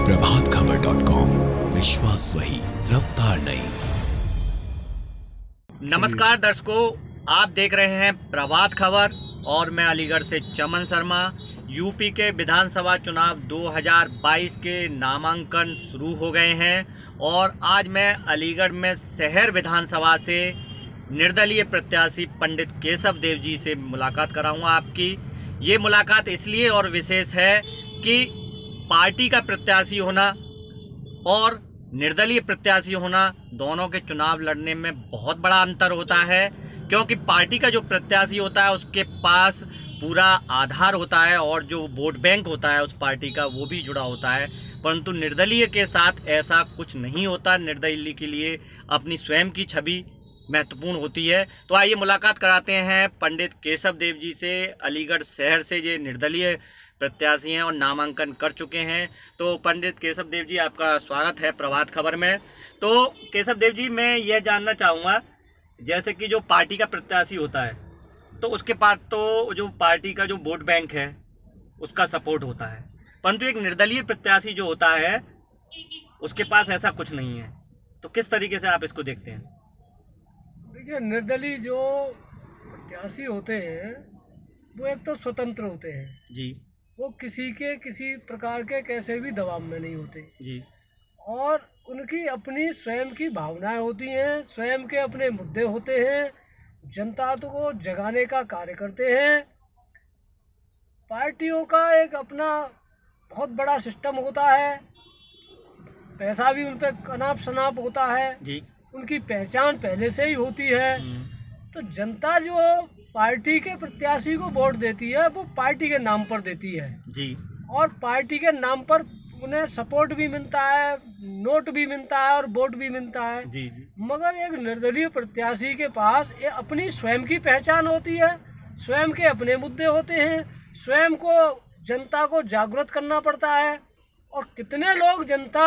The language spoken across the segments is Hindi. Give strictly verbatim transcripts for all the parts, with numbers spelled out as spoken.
प्रभात खबर डॉट कॉम, विश्वास वही, रफ्तार नहीं। नमस्कार दर्शकों, आप देख रहे हैं प्रभात खबर और मैं अलीगढ़ से चमन शर्मा। यूपी के विधानसभा चुनाव दो हज़ार बाईस के नामांकन शुरू हो गए हैं और आज मैं अलीगढ़ में शहर विधानसभा से निर्दलीय प्रत्याशी पंडित केशव देव जी से मुलाकात कराऊंगा आपकी। ये मुलाकात इसलिए और विशेष है कि पार्टी का प्रत्याशी होना और निर्दलीय प्रत्याशी होना दोनों के चुनाव लड़ने में बहुत बड़ा अंतर होता है, क्योंकि पार्टी का जो प्रत्याशी होता है उसके पास पूरा आधार होता है और जो वोट बैंक होता है उस पार्टी का वो भी जुड़ा होता है, परंतु निर्दलीय के साथ ऐसा कुछ नहीं होता। निर्दलीय के लिए अपनी स्वयं की छवि महत्वपूर्ण होती है। तो आइए मुलाकात कराते हैं पंडित केशव देव जी से। अलीगढ़ शहर से ये निर्दलीय प्रत्याशी हैं और नामांकन कर चुके हैं। तो पंडित केशव देव जी, आपका स्वागत है प्रभात खबर में। तो केशव देव जी, मैं यह जानना चाहूँगा, जैसे कि जो पार्टी का प्रत्याशी होता है तो उसके पास तो जो पार्टी का जो वोट बैंक है उसका सपोर्ट होता है, परंतु एक निर्दलीय प्रत्याशी जो होता है उसके पास ऐसा कुछ नहीं है। तो किस तरीके से आप इसको देखते हैं? देखिए, निर्दलीय जो प्रत्याशी होते हैं वो एक तो स्वतंत्र होते हैं जी वो किसी के किसी प्रकार के कैसे भी दबाव में नहीं होते जी और उनकी अपनी स्वयं की भावनाएं होती हैं, स्वयं के अपने मुद्दे होते हैं, जनता को जगाने का कार्य करते हैं। पार्टियों का एक अपना बहुत बड़ा सिस्टम होता है, पैसा भी उन पर अनाप शनाप होता है जी उनकी पहचान पहले से ही होती है। तो जनता जो पार्टी के प्रत्याशी को वोट देती है वो पार्टी के नाम पर देती है जी और पार्टी के नाम पर उन्हें सपोर्ट भी मिलता है, नोट भी मिलता है और वोट भी मिलता है। जी जी मगर एक निर्दलीय प्रत्याशी के पास ये अपनी स्वयं की पहचान होती है, स्वयं के अपने मुद्दे होते हैं, स्वयं को जनता को जागरूक करना पड़ता है। और कितने लोग जनता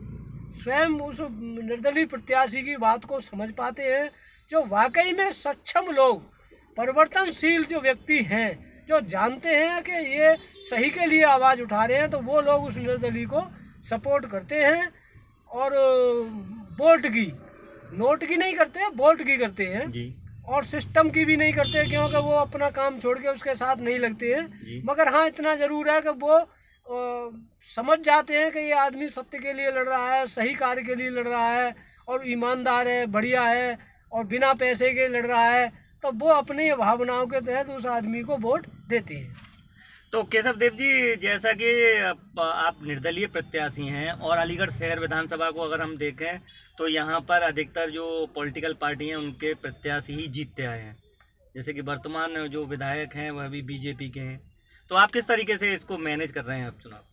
स्वयं उस निर्दलीय प्रत्याशी की बात को समझ पाते हैं, जो वाकई में सक्षम लोग, परिवर्तनशील जो व्यक्ति हैं, जो जानते हैं कि ये सही के लिए आवाज़ उठा रहे हैं, तो वो लोग उस निर्दलीय को सपोर्ट करते हैं और वोट की, नोट की नहीं करते, वोट की करते हैं जी और सिस्टम की भी नहीं करते, क्योंकि वो अपना काम छोड़ के उसके साथ नहीं लगते हैं। मगर हाँ, इतना ज़रूर है कि वो आ, समझ जाते हैं कि ये आदमी सत्य के लिए लड़ रहा है, सही कार्य के लिए लड़ रहा है और ईमानदार है, बढ़िया है और बिना पैसे के लड़ रहा है, तो वो अपनी भावनाओं के तहत उस आदमी को वोट देते हैं। तो केशव देव जी, जैसा कि आप निर्दलीय प्रत्याशी हैं और अलीगढ़ शहर विधानसभा को अगर हम देखें तो यहाँ पर अधिकतर जो पॉलिटिकल पार्टी हैं उनके प्रत्याशी ही जीतते आए हैं, जैसे कि वर्तमान जो विधायक हैं वह भी बीजेपी के हैं। तो आप किस तरीके से इसको मैनेज कर रहे हैं आप चुनाव?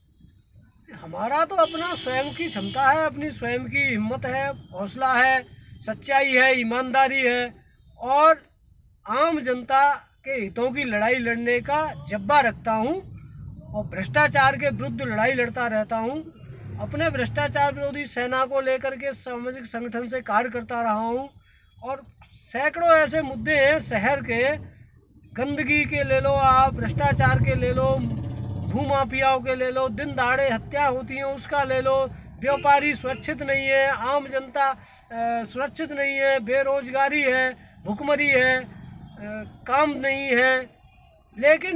हमारा तो अपना स्वयं की क्षमता है, अपनी स्वयं की हिम्मत है, हौसला है, सच्चाई है, ईमानदारी है और आम जनता के हितों की लड़ाई लड़ने का जज्बा रखता हूँ और भ्रष्टाचार के विरुद्ध लड़ाई लड़ता रहता हूँ। अपने भ्रष्टाचार विरोधी सेना को लेकर के सामाजिक संगठन से कार्य करता रहा हूँ और सैकड़ों ऐसे मुद्दे हैं शहर के, गंदगी के ले लो आप, भ्रष्टाचार के ले लो, भूमाफियाओं के ले लो, दिन दहाड़े हत्या होती हैं उसका ले लो, व्यापारी सुरक्षित नहीं है, आम जनता सुरक्षित नहीं है, बेरोजगारी है, भुखमरी है, काम नहीं है, लेकिन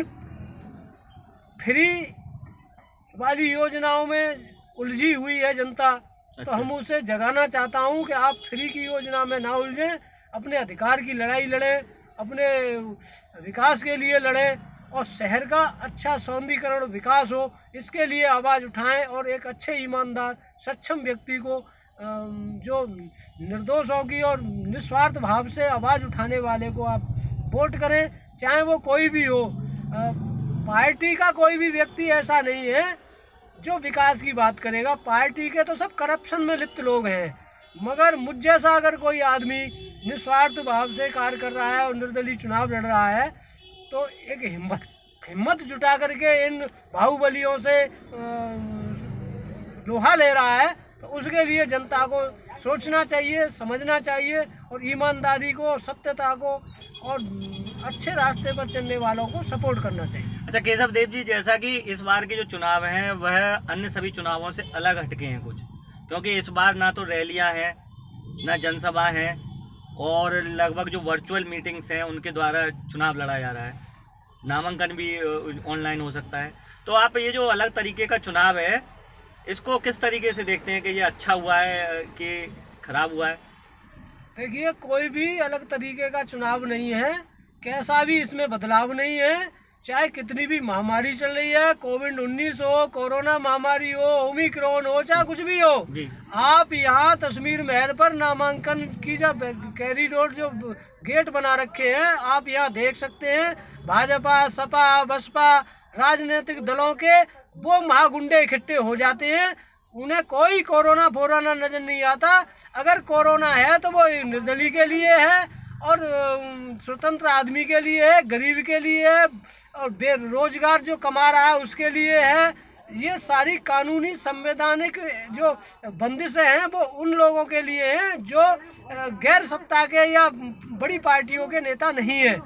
फ्री वाली योजनाओं में उलझी हुई है जनता। अच्छा। तो हम उसे जगाना चाहता हूं कि आप फ्री की योजना में ना उलझें, अपने अधिकार की लड़ाई लड़ें, अपने विकास के लिए लड़ें और शहर का अच्छा सौंदर्यीकरण विकास हो, इसके लिए आवाज़ उठाएं और एक अच्छे ईमानदार सक्षम व्यक्ति को, जो निर्दोषों की और निस्वार्थ भाव से आवाज़ उठाने वाले को आप वोट करें, चाहे वो कोई भी हो। पार्टी का कोई भी व्यक्ति ऐसा नहीं है जो विकास की बात करेगा, पार्टी के तो सब करप्शन में लिप्त लोग हैं, मगर मुझ जैसा अगर कोई आदमी निस्वार्थ भाव से कार्य कर रहा है और निर्दलीय चुनाव लड़ रहा है तो एक हिम्मत हिम्मत जुटा करके इन बाहुबलियों से लोहा ले रहा है, तो उसके लिए जनता को सोचना चाहिए, समझना चाहिए और ईमानदारी को, सत्यता को और अच्छे रास्ते पर चलने वालों को सपोर्ट करना चाहिए। अच्छा केशव देव जी, जैसा कि इस बार के जो चुनाव हैं वह अन्य सभी चुनावों से अलग हटके हैं कुछ, क्योंकि इस बार ना तो रैलियां हैं ना जनसभा हैं और लगभग जो वर्चुअल मीटिंग्स हैं उनके द्वारा चुनाव लड़ा जा रहा है, नामांकन भी ऑनलाइन हो सकता है। तो आप ये जो अलग तरीके का चुनाव है इसको किस तरीके से देखते हैं कि ये अच्छा हुआ है कि खराब हुआ है? देखिए, कोई भी अलग तरीके का चुनाव नहीं है, कैसा भी इसमें बदलाव नहीं है। चाहे कितनी भी महामारी चल रही है, कोविड उन्नीस हो, कोरोना महामारी हो, ओमिक्रॉन हो, चाहे कुछ भी हो, आप यहाँ तस्वीर महल पर नामांकन की जब कैरी रोड जो गेट बना रखे हैं, आप यहाँ देख सकते हैं भाजपा, सपा, बसपा राजनीतिक दलों के वो महागुंडे इकट्ठे हो जाते हैं। उन्हें कोई कोरोना फोरोना नजर नहीं आता। अगर कोरोना है तो वो निर्दलीय के लिए है और स्वतंत्र आदमी के लिए है, गरीब के लिए है और बेरोजगार जो कमा रहा है उसके लिए है। ये सारी कानूनी संवैधानिक जो बंदिशें हैं वो उन लोगों के लिए हैं जो गैर सत्ता के या बड़ी पार्टियों के नेता नहीं है।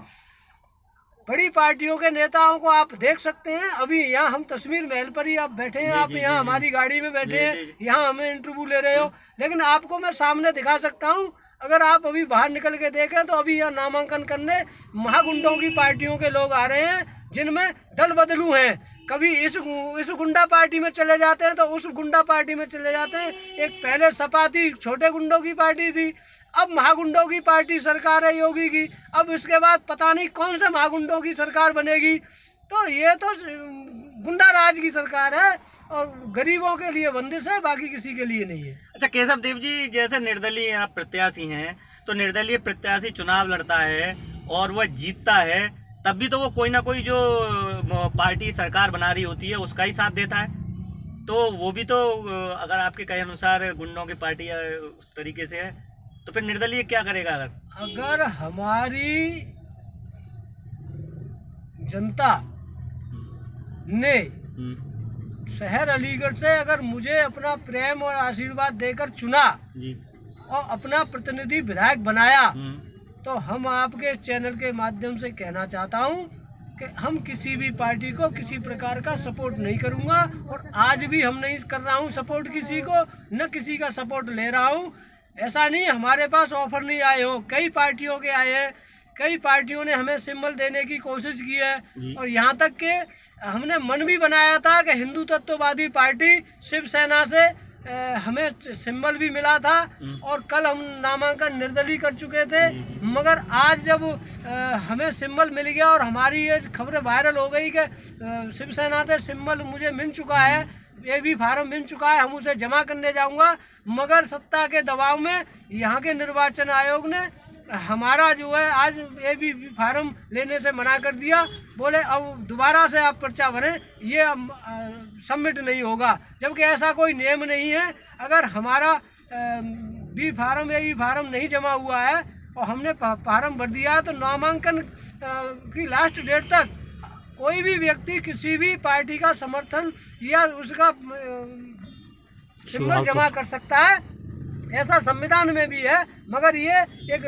बड़ी पार्टियों के नेताओं को आप देख सकते हैं। अभी यहाँ हम तस्वीर महल पर ही आप बैठे हैं, आप यहाँ हमारी गाड़ी में बैठे हैं, यहाँ हमें इंटरव्यू ले रहे हो, लेकिन आपको मैं सामने दिखा सकता हूँ। अगर आप अभी बाहर निकल के देखें तो अभी यहाँ नामांकन करने महागुंडों की पार्टियों के लोग आ रहे हैं जिनमें दल बदलू हैं। कभी इस इस गुंडा पार्टी में चले जाते हैं तो उस गुंडा पार्टी में चले जाते हैं। एक पहले सपा थी, छोटे गुंडों की पार्टी थी, अब महागुंडों की पार्टी सरकार है योगी की। अब इसके बाद पता नहीं कौन से महागुंडों की सरकार बनेगी। तो ये तो गुंडा राज की सरकार है और गरीबों के लिए बंदिश है, बाकी किसी के लिए नहीं है। अच्छा केशव देव जी, जैसे निर्दलीय आप प्रत्याशी हैं, तो निर्दलीय प्रत्याशी चुनाव लड़ता है और वह जीतता है, तब भी तो वो कोई ना कोई जो पार्टी सरकार बना रही होती है उसका ही साथ देता है। तो वो भी तो अगर आपके कहे अनुसार गुंडों की पार्टी उस तरीके से है तो फिर निर्दलीय क्या करेगा? अगर अगर हमारी जनता ने शहर अलीगढ़ से अगर मुझे अपना प्रेम और आशीर्वाद देकर चुना जी और अपना प्रतिनिधि विधायक बनाया, तो हम आपके चैनल के माध्यम से कहना चाहता हूं कि हम किसी भी पार्टी को किसी प्रकार का सपोर्ट नहीं करूंगा और आज भी हम नहीं कर रहा हूं सपोर्ट किसी को, न किसी का सपोर्ट ले रहा हूं। ऐसा नहीं हमारे पास ऑफर नहीं आए हो, कई पार्टियों के आए हैं, कई पार्टियों ने हमें सिंबल देने की कोशिश की है और यहाँ तक कि हमने मन भी बनाया था कि हिंदू तत्ववादी पार्टी शिवसेना से हमें सिंबल भी मिला था और कल हम नामांकन निर्दलीय कर चुके थे। मगर आज जब हमें सिंबल मिल गया और हमारी ये खबरें वायरल हो गई कि शिवसेना से सिंबल मुझे मिल चुका है, ये भी फार्म मिल चुका है, हम उसे जमा करने जाऊंगा, मगर सत्ता के दबाव में यहाँ के निर्वाचन आयोग ने हमारा जो है आज ये भी फार्म लेने से मना कर दिया। बोले अब दोबारा से आप पर्चा भरें, ये सबमिट नहीं होगा, जबकि ऐसा कोई नियम नहीं है। अगर हमारा बी फार्म या ई फार्म नहीं जमा हुआ है और हमने फार्म भर दिया है तो नामांकन की लास्ट डेट तक कोई भी व्यक्ति किसी भी पार्टी का समर्थन या उसका सिंबल जमा कर सकता है, ऐसा संविधान में भी है। मगर ये एक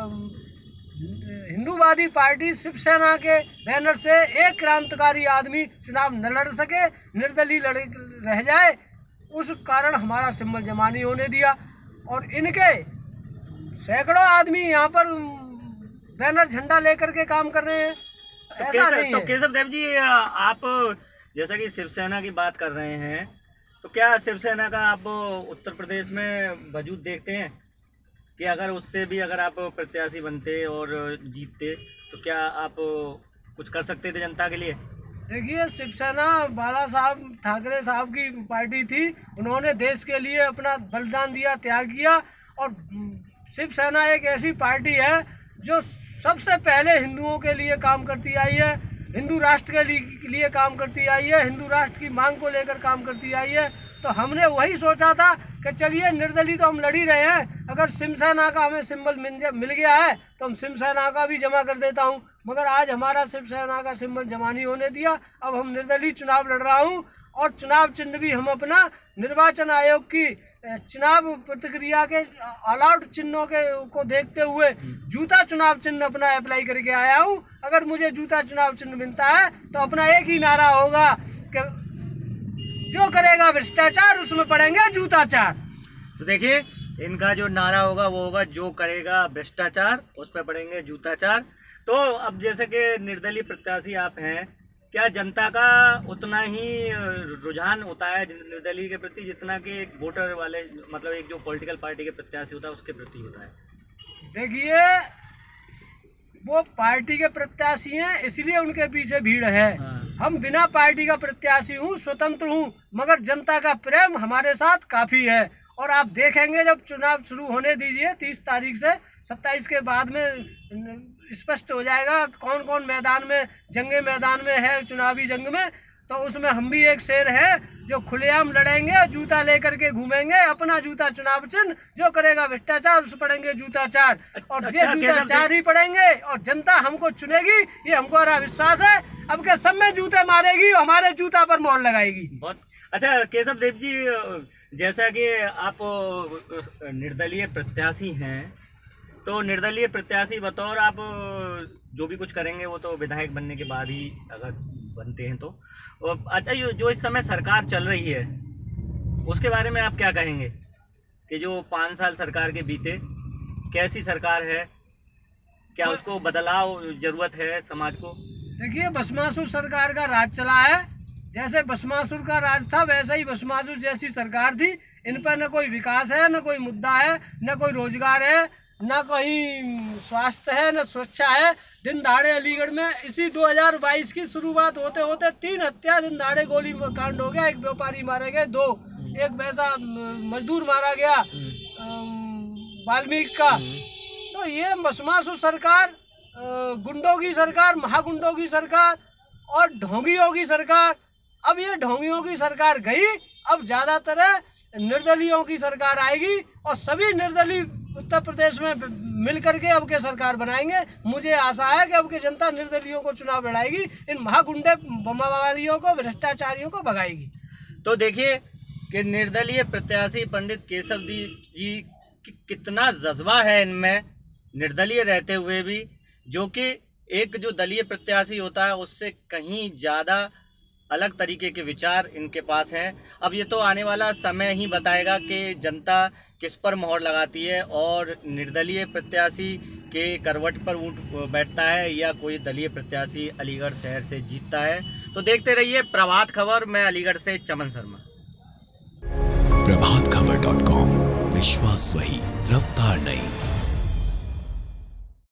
हिंदूवादी पार्टी शिवसेना के बैनर से एक क्रांतिकारी आदमी चुनाव न लड़ सके, निर्दलीय लड़ रह जाए, उस कारण हमारा सिंबल जमा नहीं होने दिया और इनके सैकड़ों आदमी यहाँ पर बैनर झंडा लेकर के काम कर रहे हैं। तो ऐसा नहीं तो है। केशव देव जी, आप जैसा कि शिवसेना की बात कर रहे हैं, तो क्या शिवसेना का आप उत्तर प्रदेश में वजूद देखते हैं कि अगर उससे भी अगर आप प्रत्याशी बनते और जीतते तो क्या आप कुछ कर सकते थे जनता के लिए? देखिए, शिवसेना बाला साहब ठाकरे साहब की पार्टी थी, उन्होंने देश के लिए अपना बलिदान दिया, त्याग किया और शिवसेना एक ऐसी पार्टी है जो सबसे पहले हिंदुओं के लिए काम करती आई है, हिंदू राष्ट्र के लिए काम करती आई है, हिंदू राष्ट्र की मांग को लेकर काम करती आई है। तो हमने वही सोचा था कि चलिए निर्दलीय तो हम लड़ ही रहे हैं, अगर शिवसेना का हमें सिंबल मिल गया है तो हम शिवसेना का भी जमा कर देता हूं। मगर आज हमारा शिवसेना का सिंबल जमा नहीं होने दिया, अब हम निर्दलीय चुनाव लड़ रहा हूं और चुनाव चिन्ह भी हम अपना निर्वाचन आयोग की चुनाव प्रतिक्रिया के अलाउड चिन्हों के को देखते हुए जूता चुनाव चिन्ह अपना अप्लाई करके आया हूँ। अगर मुझे जूता चुनाव चिन्ह मिलता है तो अपना एक ही नारा होगा कि जो करेगा भ्रष्टाचार उसमें पड़ेंगे जूताचार। तो देखिए इनका जो नारा होगा वो होगा जो करेगा भ्रष्टाचार उस पर पड़ेंगे जूताचार। तो अब जैसे कि निर्दलीय प्रत्याशी आप हैं, क्या जनता का उतना ही रुझान होता है निर्दलीय के प्रति जितना कि एक वोटर वाले मतलब एक जो पॉलिटिकल पार्टी के प्रत्याशी होता है उसके प्रति होता है? देखिए वो पार्टी के प्रत्याशी हैं इसलिए उनके पीछे भीड़ है। हाँ। हम बिना पार्टी का प्रत्याशी हूँ, स्वतंत्र हूँ, मगर जनता का प्रेम हमारे साथ काफी है। और आप देखेंगे जब चुनाव शुरू होने दीजिए तीस तारीख से, सत्ताईस के बाद में स्पष्ट हो जाएगा कौन कौन मैदान में जंगे मैदान में है चुनावी जंग में। तो उसमें हम भी एक शेर है जो खुलेआम लड़ेंगे, जूता लेकर के घूमेंगे, अपना जूता चुनाव चिन्ह, जो करेगा भ्रष्टाचार उस पड़ेंगे जूताचार। और ये जूताचार ही पड़ेंगे और जनता हमको चुनेगी, ये हमको हरा विश्वास है। अब के सब में जूते मारेगी, हमारे जूता पर मोहर लगाएगी। बहुत अच्छा केशव देव जी, जैसा कि आप निर्दलीय प्रत्याशी हैं तो निर्दलीय प्रत्याशी बतौर आप जो भी कुछ करेंगे वो तो विधायक बनने के बाद ही अगर बनते हैं तो। अच्छा जो इस समय सरकार चल रही है उसके बारे में आप क्या कहेंगे कि जो पाँच साल सरकार के बीते, कैसी सरकार है, क्या उसको बदलाव जरूरत है समाज को? देखिए भस्मासुर सरकार का राज चला है, जैसे भस्मासुर का राज था वैसे ही भस्मासुर जैसी सरकार थी। इन पर न कोई विकास है, न कोई मुद्दा है, न कोई रोजगार है, न कोई स्वास्थ्य है, न सुरक्षा है। दिन दहाड़े अलीगढ़ में इसी दो हज़ार बाईस की शुरुआत होते होते तीन हत्या दिन दहाड़े गोली कांड हो गया, एक व्यापारी मारे गए, दो एक वैसा मजदूर मारा गया वाल्मीकि का। तो ये भस्मासुर सरकार, गुंडों की सरकार, महागुंडों की सरकार और ढोंगियों की सरकार। अब ये ढोंगियों की सरकार गई, अब ज्यादातर निर्दलियों की सरकार आएगी और सभी निर्दलीय उत्तर प्रदेश में मिलकर के अब के सरकार बनाएंगे। मुझे आशा है कि अब की जनता निर्दलियों को चुनाव लड़ाएगी, इन महागुंडे बमवालियों को, भ्रष्टाचारियों को भगाएगी। तो देखिए कि निर्दलीय प्रत्याशी पंडित केशव जी कि कितना जज्बा है इनमें निर्दलीय रहते हुए भी, जो कि एक जो दलीय प्रत्याशी होता है उससे कहीं ज़्यादा अलग तरीके के विचार इनके पास हैं। अब ये तो आने वाला समय ही बताएगा कि जनता किस पर मोहर लगाती है और निर्दलीय प्रत्याशी के करवट पर ऊँट बैठता है या कोई दलीय प्रत्याशी अलीगढ़ शहर से जीतता है। तो देखते रहिए प्रभात खबर। मैं अलीगढ़ से चमन शर्मा। प्रभात खबर डॉट कॉम, विश्वास वही, रफ्तार नहीं।